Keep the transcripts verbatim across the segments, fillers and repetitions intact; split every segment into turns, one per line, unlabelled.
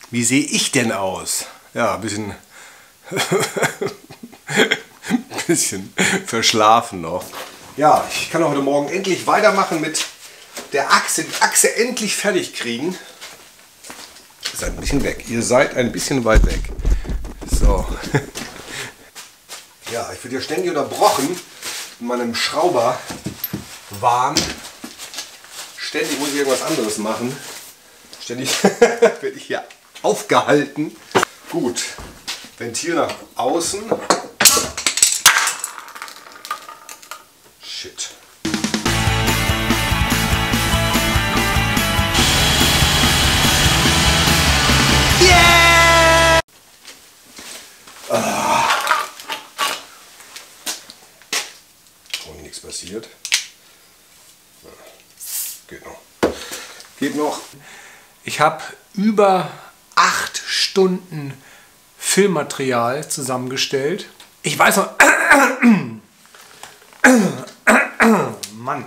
Wie sehe ich denn aus? Ja, ein bisschen, ein bisschen verschlafen noch. Ja, ich kann heute Morgen endlich weitermachen mit der Achse. Die Achse endlich fertig kriegen. Ihr seid ein bisschen weg. Ihr seid ein bisschen weit weg. So. Ja, ich werde ja ständig unterbrochen in meinem Schrauberwahn. Ständig muss ich irgendwas anderes machen. Ständig werde ich hier aufgehalten. Gut, Ventil nach außen. Shit. Yeah! Ah. Und nichts passiert. Geht noch. Geht noch. Ich habe über acht Stunden Filmmaterial zusammengestellt. Ich weiß noch... Mann.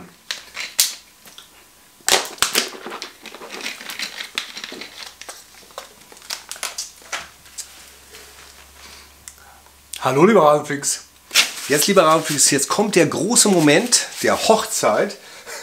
Hallo lieber Rasenfix. Jetzt lieber Rasenfix, jetzt kommt der große Moment der Hochzeit.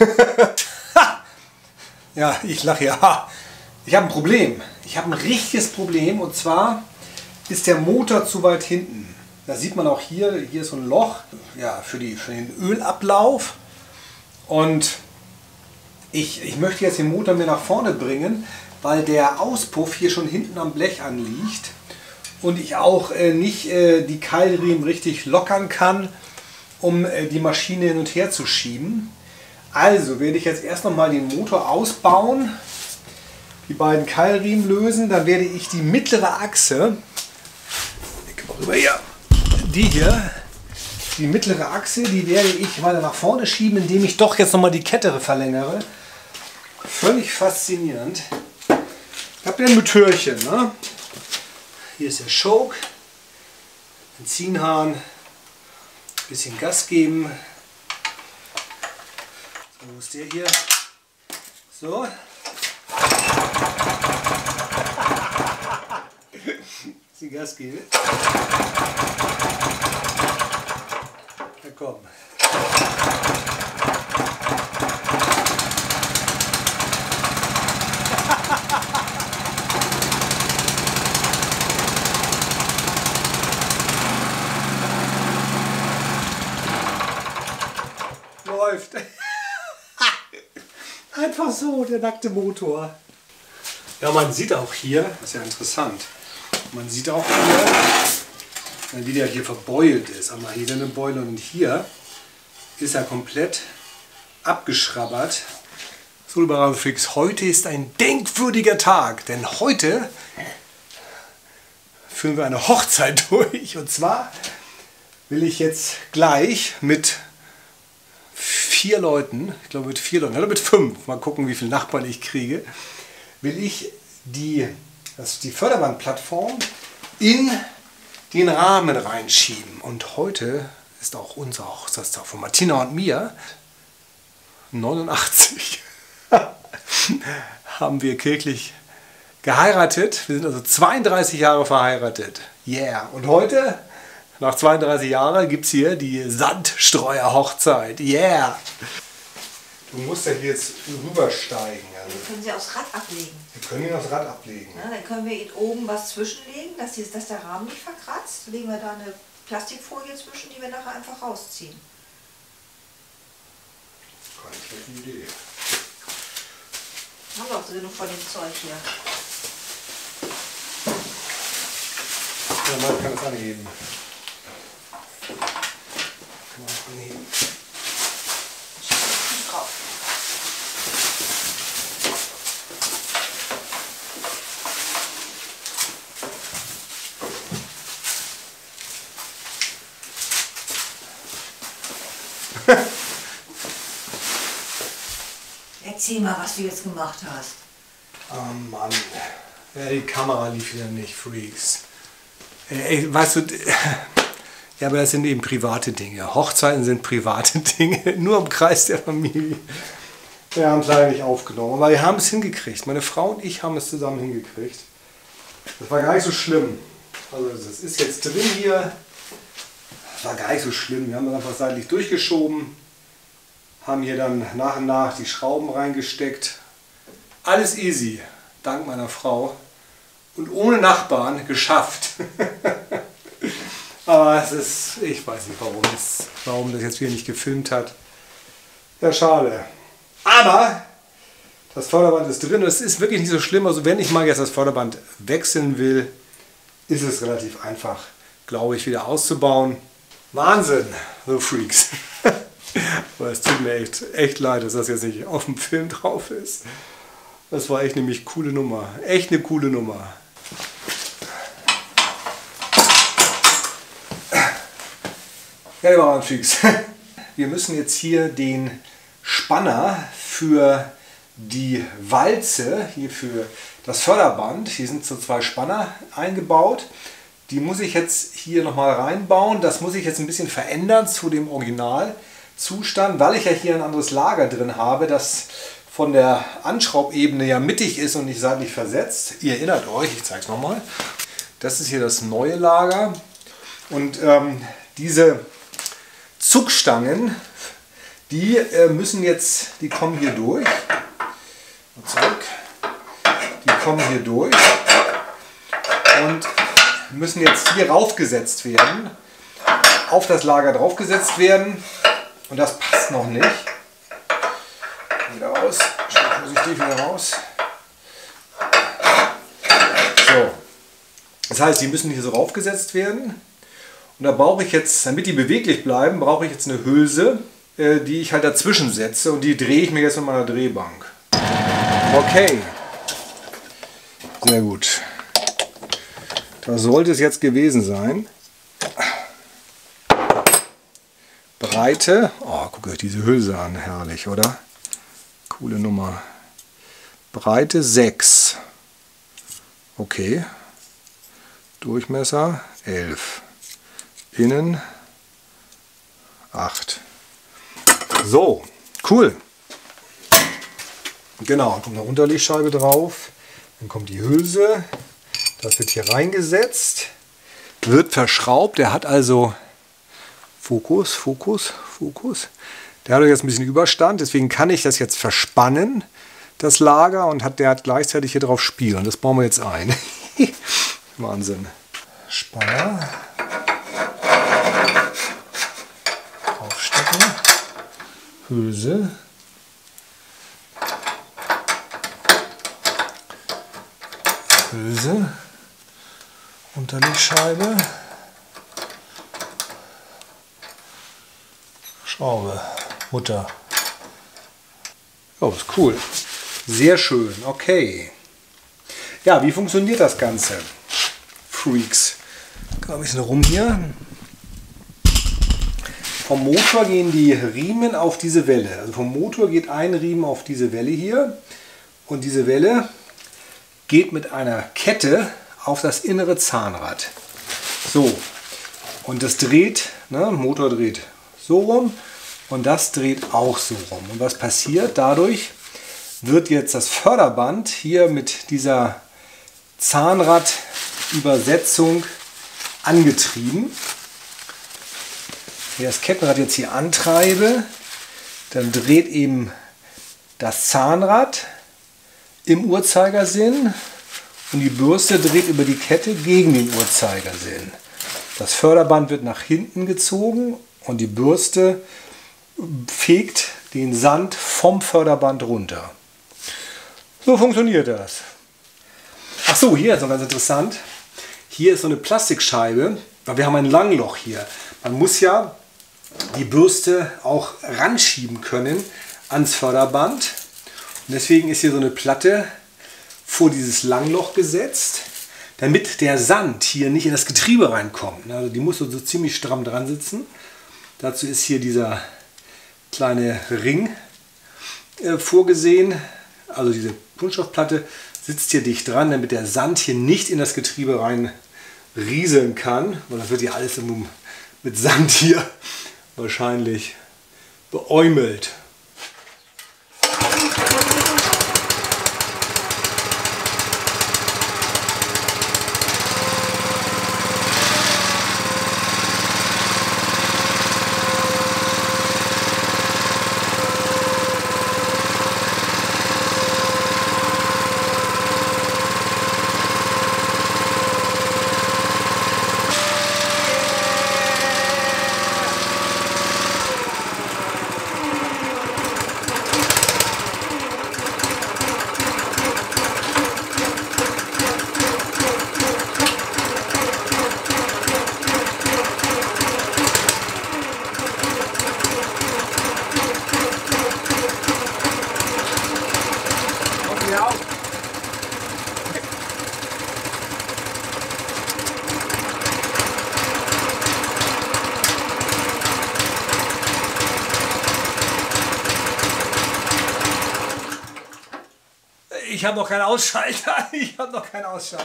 Ja, ich lache ja. Ich habe ein Problem. Ich habe ein richtiges Problem, und zwar ist der Motor zu weit hinten. Da sieht man auch hier, hier ist so ein Loch, ja, für, die, für den Ölablauf. Und ich, ich möchte jetzt den Motor mir nach vorne bringen, weil der Auspuff hier schon hinten am Blech anliegt und ich auch äh, nicht äh, die Keilriemen richtig lockern kann, um äh, die Maschine hin und her zu schieben. Also werde ich jetzt erst noch mal den Motor ausbauen, die beiden Keilriemen lösen, dann werde ich die mittlere Achse, rüber hier, die hier, die mittlere Achse, die werde ich weiter nach vorne schieben, indem ich doch jetzt noch mal die Kette verlängere. Völlig faszinierend. Ich habe ja ein Motörchen, ne? Hier ist der Choke, Benzinhahn, bisschen Gas geben. So, wo ist der hier? So. Bisschen Gas geben. Na komm. Läuft. Einfach so, der nackte Motor. Ja, man sieht auch hier, das ist ja interessant, man sieht auch hier, wie der hier verbeult ist. Aber hier ist eine Beule und hier ist er komplett abgeschrabbert. So, lieber Rasenfix, heute ist ein denkwürdiger Tag, denn heute führen wir eine Hochzeit durch. Und zwar will ich jetzt gleich mit vier Leuten, ich glaube mit vier Leuten, oder mit fünf, mal gucken, wie viele Nachbarn ich kriege, will ich die, das ist die Förderbandplattform in den Rahmen reinschieben. Und heute ist auch unser Hochzeitstag von Martina und mir, neunundachtzig, haben wir kirchlich geheiratet. Wir sind also zweiunddreißig Jahre verheiratet. Yeah! Und heute, nach zweiunddreißig Jahren, gibt es hier die Sandstreuer-Hochzeit. Yeah! Du musst ja hier jetzt rübersteigen. Also.
Wir können sie aufs Rad ablegen.
Wir können ihn aufs Rad ablegen.
Ja, dann können wir hier oben was zwischenlegen, dass, die, dass der Rahmen nicht verkratzt. Legen wir da eine Plastikfolie zwischen, die wir nachher einfach rausziehen.
Keine schlechte Idee.
Haben wir auch genug von dem Zeug hier.
Ja, man kann es anheben. Kann man anheben.
Drauf. Erzähl mal, was du jetzt gemacht hast.
Oh Mann. Ja, die Kamera lief wieder nicht, Freaks. Ey, weißt du, ja, aber das sind eben private Dinge. Hochzeiten sind private Dinge, nur im Kreis der Familie. Wir haben es leider nicht aufgenommen, aber wir haben es hingekriegt. Meine Frau und ich haben es zusammen hingekriegt. Das war gar nicht so schlimm. Also das ist jetzt drin hier. Das war gar nicht so schlimm. Wir haben das einfach seitlich durchgeschoben. Haben hier dann nach und nach die Schrauben reingesteckt. Alles easy, dank meiner Frau. Und ohne Nachbarn geschafft. Aber es ist, ich weiß nicht, warum es, warum das jetzt wieder nicht gefilmt hat. Ja, schade. Aber das Förderband ist drin und es ist wirklich nicht so schlimm. Also wenn ich mal jetzt das Förderband wechseln will, ist es relativ einfach, glaube ich, wieder auszubauen. Wahnsinn, so Freaks. Aber es tut mir echt, echt leid, dass das jetzt nicht auf dem Film drauf ist. Das war echt nämlich coole Nummer. Echt eine coole Nummer. Ja, lieber Freaks. Wir müssen jetzt hier den Spanner für die Walze, hier für das Förderband, hier sind so zwei Spanner eingebaut. Die muss ich jetzt hier nochmal reinbauen. Das muss ich jetzt ein bisschen verändern zu dem Originalzustand, weil ich ja hier ein anderes Lager drin habe, das von der Anschraubebene ja mittig ist und nicht seitlich versetzt. Ihr erinnert euch, ich zeige es nochmal. Das ist hier das neue Lager. Und ähm, diese Zugstangen, die äh, müssen jetzt, die kommen hier durch. Und zack, die kommen hier durch und müssen jetzt hier raufgesetzt werden, auf das Lager draufgesetzt werden. Und das passt noch nicht. Wieder raus, vorsichtig wieder raus. So, das heißt, die müssen hier so raufgesetzt werden. Und da brauche ich jetzt, damit die beweglich bleiben, brauche ich jetzt eine Hülse, äh, die ich halt dazwischen setze und die drehe ich mir jetzt mit meiner Drehbank. Okay, sehr gut. Das sollte es jetzt gewesen sein. Breite, oh, guckt euch diese Hülse an, herrlich, oder? Coole Nummer. Breite sechs. Okay. Durchmesser elf. Innen acht. So, cool. Genau, dann kommt eine Unterlegscheibe drauf. Dann kommt die Hülse. Das wird hier reingesetzt. Wird verschraubt. Der hat also Fokus, Fokus, Fokus. Der hat jetzt ein bisschen Überstand. Deswegen kann ich das jetzt verspannen, das Lager. Und hat, der hat gleichzeitig hier drauf Spiel. Und das bauen wir jetzt ein. Wahnsinn. Spanner. Draufstecken. Hülse. Hülse. Unterlegscheibe. Schraube. Mutter. Oh, ist cool. Sehr schön. Okay. Ja, wie funktioniert das Ganze? Freaks. Geh ein bisschen rum hier. Vom Motor gehen die Riemen auf diese Welle. Also vom Motor geht ein Riemen auf diese Welle hier. Und diese Welle geht mit einer Kette auf das innere Zahnrad. So. Und das dreht, ne, Motor dreht so rum. Und das dreht auch so rum. Und was passiert? Dadurch wird jetzt das Förderband hier mit dieser Zahnradübersetzung angetrieben. Wenn ich das Kettenrad jetzt hier antreibe, dann dreht eben das Zahnrad im Uhrzeigersinn und die Bürste dreht über die Kette gegen den Uhrzeigersinn. Das Förderband wird nach hinten gezogen und die Bürste fegt den Sand vom Förderband runter. So funktioniert das. Ach so, hier ist noch ganz interessant. Hier ist so eine Plastikscheibe, weil wir haben ein Langloch hier. Man muss ja die Bürste auch ranschieben können ans Förderband. Und deswegen ist hier so eine Platte vor dieses Langloch gesetzt, damit der Sand hier nicht in das Getriebe reinkommt. Also die muss so ziemlich stramm dran sitzen. Dazu ist hier dieser kleine Ring äh, vorgesehen. Also diese Kunststoffplatte sitzt hier dicht dran, damit der Sand hier nicht in das Getriebe rein rieseln kann. Weil das wird ja alles mit Sand hier wahrscheinlich beäumelt. Ich habe noch keinen Ausschalter. Ich habe noch keinen Ausschalter.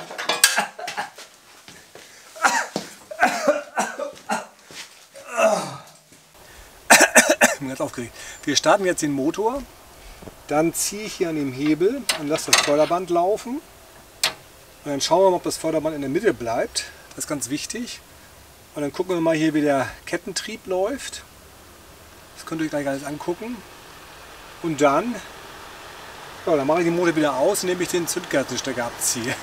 Ich bin ganz aufgeregt. Wir starten jetzt den Motor. Dann ziehe ich hier an dem Hebel und lasse das Förderband laufen. Und dann schauen wir mal, ob das Förderband in der Mitte bleibt. Das ist ganz wichtig. Und dann gucken wir mal hier, wie der Kettentrieb läuft. Das könnt ihr euch gleich alles angucken. Und dann, ja, dann mache ich den Motor wieder aus, indem ich den Zündkerzenstecker abziehe.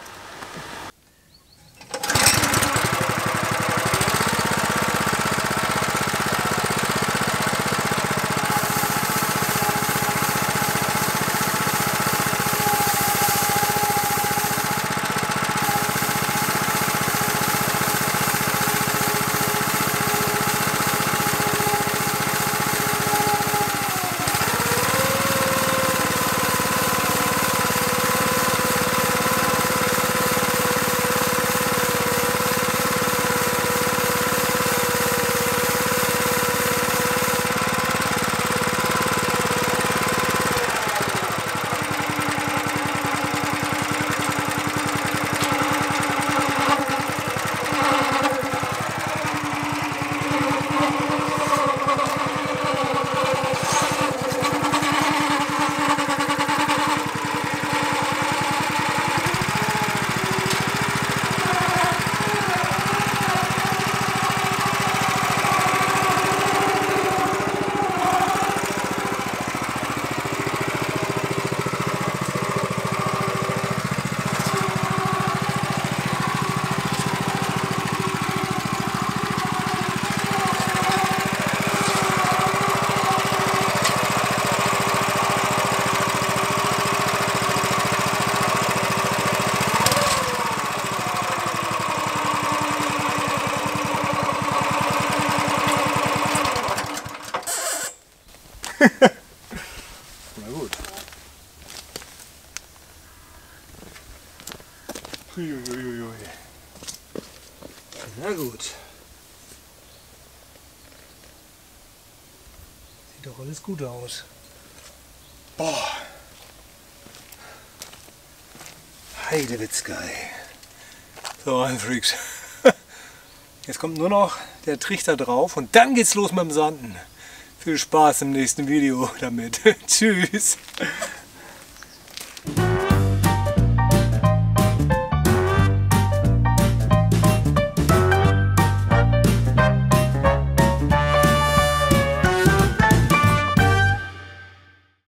Na gut. Uiuiuiui. Na gut. Sieht doch alles gut aus. Boah. Heidewitzka, ey. So, Freaks. Jetzt kommt nur noch der Trichter drauf und dann geht's los mit dem Sanden. Viel Spaß im nächsten Video damit. Tschüss.